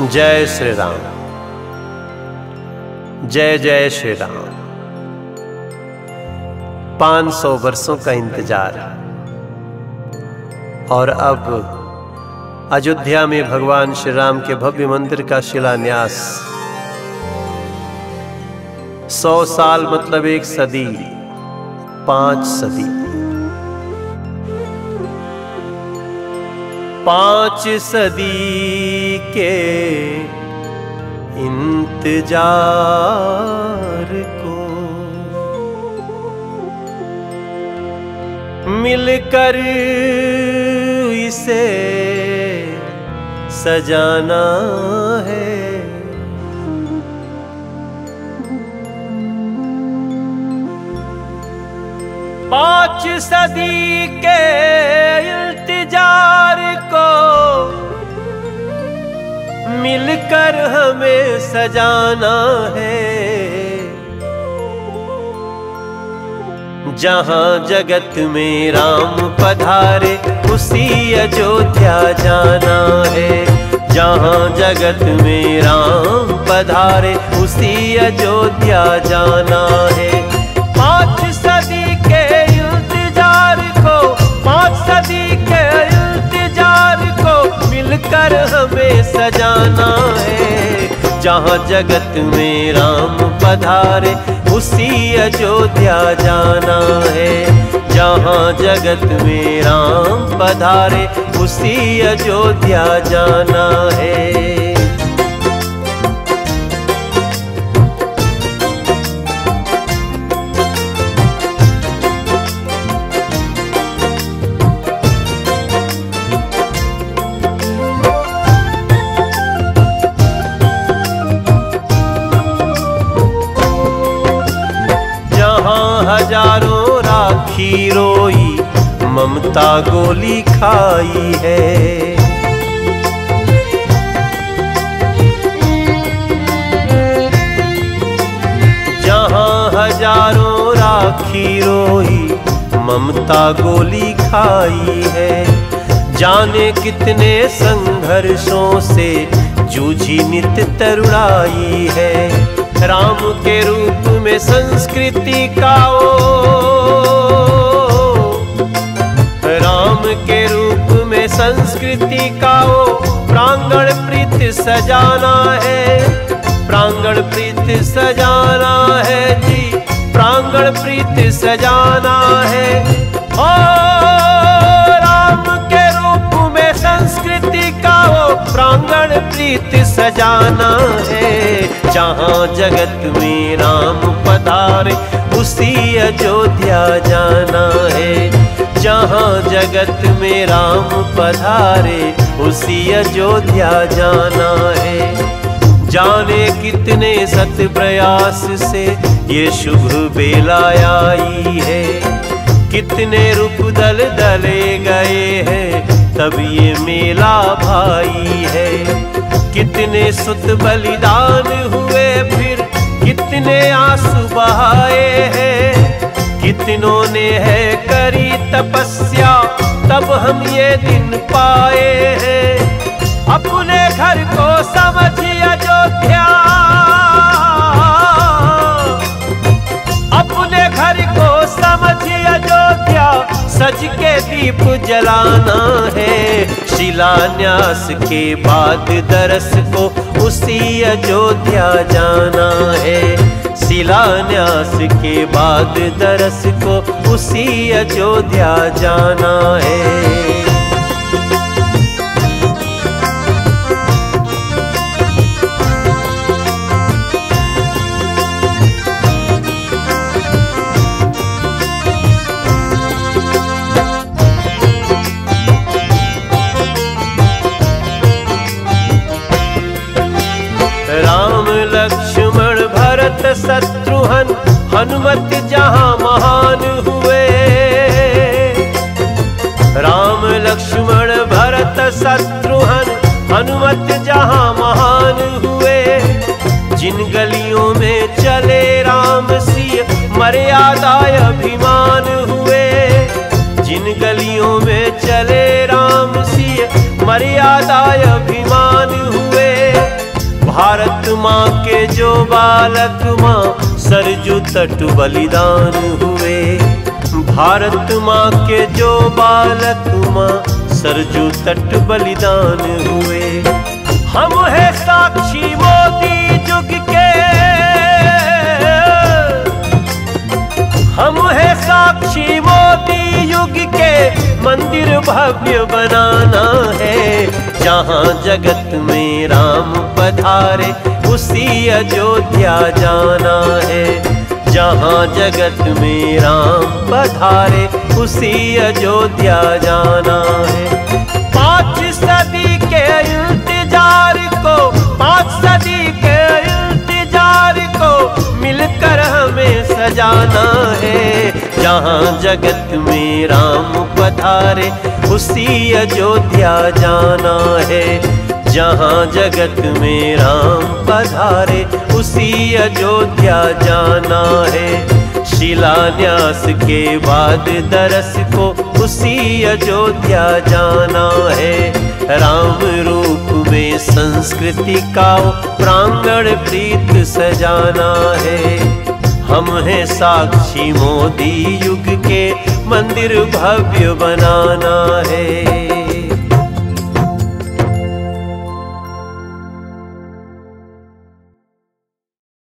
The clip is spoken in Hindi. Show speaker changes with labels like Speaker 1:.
Speaker 1: जय श्री राम। जय जय श्री राम। 500 वर्षों का इंतजार और अब अयोध्या में भगवान श्री राम के भव्य मंदिर का शिलान्यास। 100 साल मतलब 1 सदी, 5 सदी। 5 सदी के इंतजार को मिलकर इसे सजाना है। 5 सदी के इंतजार को मिलकर हमें सजाना है। जहां जगत में राम पधारे उसी अयोध्या जाना है। जहां जगत में राम पधारे उसी अयोध्या जाना है। 5 सदी के इंतजार को, 5 सदी के इंतजार को मिलकर हमें सजाना है। जहां जगत में राम पधारे उसी अयोध्या जाना है। जहां जगत में राम पधारे उसी अयोध्या जाना है। हजारों राखी रोई ममता गोली खाई है। जहां हजारों राखी रोई ममता गोली खाई है। जाने कितने संघर्षों से जूझी नित्य तरुणाई है। राम के रूप में संस्कृति का राम के रूप में संस्कृति का प्रांगण प्रीत सजाना है। प्रांगण प्रीत सजाना है जी, प्रांगण प्रीत सजाना है। ओ राम के रूप में संस्कृति का प्रांगण प्रीत सजाना है। जहां जगत में राम पधारे उसी अयोध्या जाना है। जहां जगत में राम पधारे उसी अयोध्या जाना है। जाने कितने सत प्रयास से ये शुभ बेला आई है। कितने रूप दल दले गए हैं तब ये मेला भाई है। कितने सुत बलिदान हुए फिर कितने आंसू बहाए हैं। कितनों ने है करी तपस्या तब हम ये दिन पाए हैं। अपने घर को समझिए अयोध्या, अपने घर को समझिए अयोध्या। सज के दीप जलाना है। शिलान्यास के बाद दरस को उसी अयोध्या जाना है। शिलान्यास के बाद दरस को उसी अयोध्या जाना है। राम लक्ष्मण भरत शत्रुघ्न हनुमत जहां महान हुए। राम लक्ष्मण भरत शत्रुघ्न हनुमत जहां महान हुए। जिन गलियों में चले राम सिंह मर्यादा अभिमान हुए। जिन गलियों में चले राम सिंह मर्यादा अभिमान हुए। भारत माँ के जो बालक माँ सरजू तट बलिदान हुए। भारत माँ के जो बालक माँ सरजू तट बलिदान हुए। हम है साक्षी मोदी युग के, हम है साक्षी मोदी युग के, मंदिर भव्य बनाना है। जहाँ जगत में राम पधारे उसी अयोध्या जाना है। जहाँ जगत में राम पधारे उसी अयोध्या जाना है। 5 सदी के इंतजार को, 5 सदी के इंतजार को मिलकर हमें सजाना है। जहाँ जगत में राम पधारे उसी अयोध्या जाना है। जहाँ जगत में राम पधारे उसी अयोध्या जाना है। शिलान्यास के बाद दरस को उसी अयोध्या जाना है। राम रूप में संस्कृति का प्रांगण प्रीत सजाना है। हम हैं साक्षी मोदी युग के, मंदिर भव्य बनाना है।